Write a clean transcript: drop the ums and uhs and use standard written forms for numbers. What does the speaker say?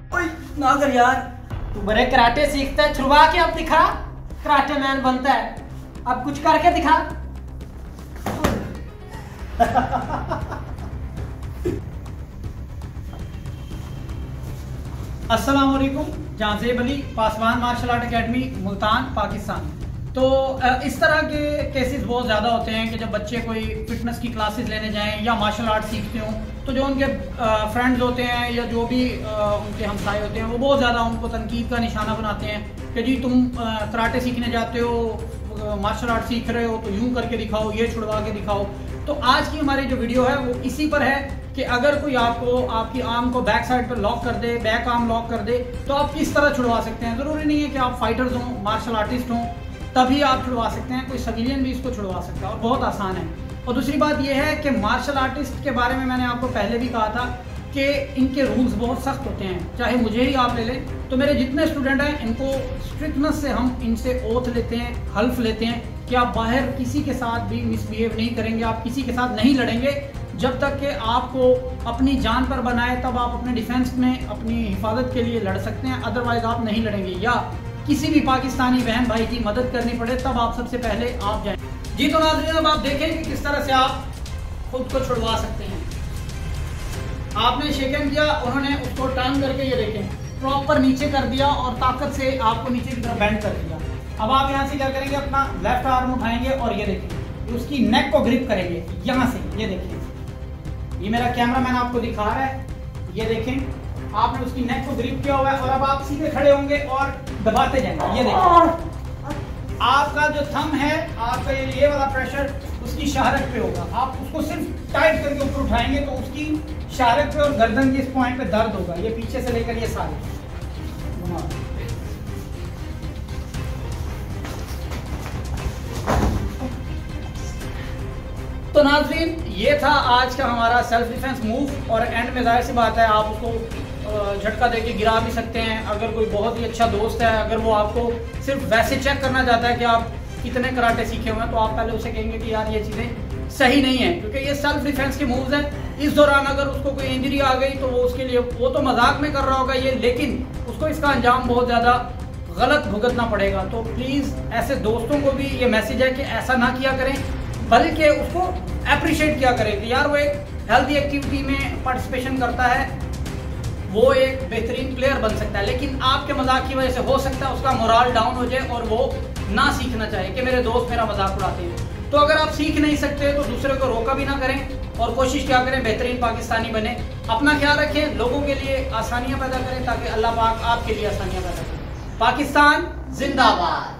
ओए ना कर यार, तू बड़े कराटे सीखता है, छुड़वा के अब दिखा। कराटे मैन बनता है, अब कुछ करके दिखा। अस्सलाम वालेकुम। Jazeb Ali, Paswan martial art academy, Multan, Pakistan. तो इस तरह के केसेस बहुत ज़्यादा होते हैं कि जब बच्चे कोई फिटनेस की क्लासेस लेने जाएं या मार्शल आर्ट सीखते हों, तो जो उनके फ्रेंड्स होते हैं या जो भी उनके हमसाए होते हैं वो बहुत ज़्यादा उनको तनकीद का निशाना बनाते हैं कि जी तुम कराटे सीखने जाते हो, मार्शल आर्ट सीख रहे हो तो यूँ करके दिखाओ, ये छुड़वा के दिखाओ। तो आज की हमारी जो वीडियो है वो इसी पर है कि अगर कोई आपको आपकी आर्म को बैक साइड पर लॉक कर दे, बैक आर्म लॉक कर दे, तो आप किस तरह छुड़वा सकते हैं। ज़रूरी नहीं है कि आप फाइटर्स हों, मार्शल आर्टिस्ट हों, तभी आप छुड़वा सकते हैं। कोई सिविलियन भी इसको छुड़वा सकता है और बहुत आसान है। और दूसरी बात यह है कि मार्शल आर्टिस्ट के बारे में मैंने आपको पहले भी कहा था कि इनके रूल्स बहुत सख्त होते हैं। चाहे मुझे ही आप ले लें, तो मेरे जितने स्टूडेंट हैं इनको स्ट्रिक्टनेस से हम इनसे ओथ लेते हैं, हल्फ लेते हैं कि आप बाहर किसी के साथ भी मिसबिहेव नहीं करेंगे, आप किसी के साथ नहीं लड़ेंगे जब तक कि आपको अपनी जान पर बनाए, तब आप अपने डिफेंस में अपनी हिफाजत के लिए लड़ सकते हैं। अदरवाइज आप नहीं लड़ेंगे, या किसी भी पाकिस्तानी बहन भाई की मदद करनी पड़े तब आप सबसे पहले आप जाएं। जी तो नाज़रीन, अब आप देखें कि किस तरह से आप खुद को छुड़वा सकते हैं। आपने शेकन किया, उन्होंने उसको टर्न करके ये देखें प्रॉपर नीचे कर दिया और ताकत से आपको नीचे की तरफ बेंड कर दिया। अब आप यहाँ से क्या करेंगे, अपना लेफ्ट आर्म उठाएंगे और ये देखें उसकी नेक को ग्रिप करेंगे यहाँ से। ये देखें, ये मेरा कैमरामैन आपको दिखा रहा है, ये देखें आपने उसकी नेक को ग्रिप किया हुआ है और अब आप सीधे खड़े होंगे और दबाते जाएंगे। ये देखें आपका जो थंब है, आपका ये वाला प्रेशर उसकी शाहरक पे होगा। आप उसको सिर्फ टाइट करके ऊपर उठाएंगे तो उसकी शाहरक पे और गर्दन के इस पॉइंट पे दर्द होगा। ये पीछे से लेकर ये सारे तो नाज़रीन, ये था आज का हमारा सेल्फ डिफेंस मूव। और एंड में जाहिर सी बात है आप उसको झटका देके गिरा भी सकते हैं। अगर कोई बहुत ही अच्छा दोस्त है, अगर वो आपको सिर्फ वैसे चेक करना चाहता है कि आप कितने कराटे सीखे हुए हैं, तो आप पहले उसे कहेंगे कि यार ये चीज़ें सही नहीं है, क्योंकि ये सेल्फ डिफेंस के मूव्स हैं। इस दौरान अगर उसको कोई इंजरी आ गई तो वो उसके लिए, वो तो मजाक में कर रहा होगा ये, लेकिन उसको इसका अंजाम बहुत ज़्यादा गलत भुगतना पड़ेगा। तो प्लीज़ ऐसे दोस्तों को भी ये मैसेज है कि ऐसा ना किया करें, बल्कि उसको अप्रिशिएट किया करें कि यार वो एक हेल्दी एक्टिविटी में पार्टिसिपेशन करता है, वो एक बेहतरीन प्लेयर बन सकता है। लेकिन आपके मजाक की वजह से हो सकता है उसका मोराल डाउन हो जाए और वो ना सीखना चाहे कि मेरे दोस्त मेरा मजाक उड़ाते हैं। तो अगर आप सीख नहीं सकते तो दूसरे को रोका भी ना करें और कोशिश क्या करें बेहतरीन पाकिस्तानी बने। अपना ख्याल रखें, लोगों के लिए आसानियां पैदा करें ताकि अल्लाह पाक आपके लिए आसानियां पैदा करें। पाकिस्तान जिंदाबाद।